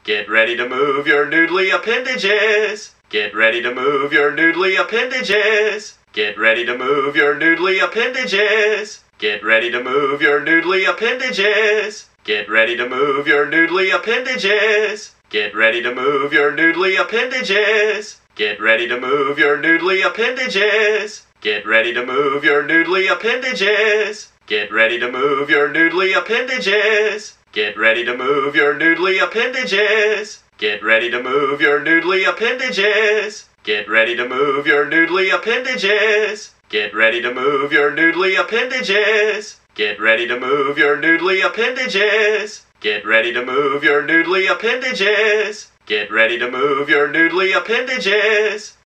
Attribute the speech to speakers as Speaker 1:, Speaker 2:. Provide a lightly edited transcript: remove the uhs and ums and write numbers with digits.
Speaker 1: Get ready to move your noodly appendages. Get ready to move your noodly appendages. Get ready to move your noodly appendages. Get ready to move your noodly appendages. Get ready to move your noodly appendages. Get ready to move your noodly appendages. Get ready to move your noodly appendages. Get ready to move your noodly appendages. Get ready to move your noodly appendages. Get ready to move your noodly appendages. Get ready to move your noodly appendages. Get ready to move your noodly appendages. Get ready to move your noodly appendages. Get ready to move your noodly appendages. Get ready to move your noodly appendages. Get ready to move your noodly appendages.